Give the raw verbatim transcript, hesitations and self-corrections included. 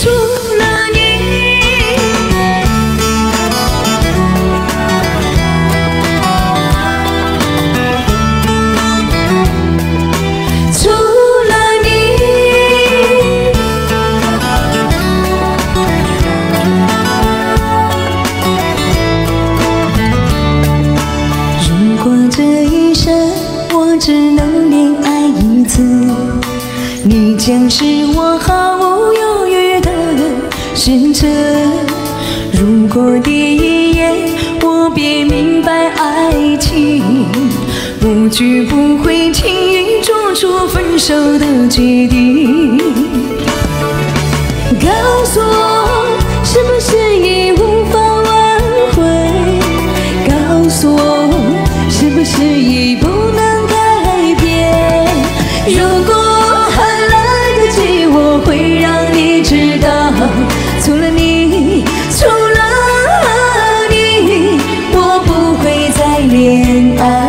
除了你。除了你，如果这一生我只能恋爱一次，你将是我毫无犹豫的选择。如果第一眼我便明白爱情，我绝不会轻易做出分手的决定。告诉我，是不是已无法挽回？告诉我，是不是已不能改变？如果还来得及，我会让你知道，除了你，除了你，我不会再恋爱。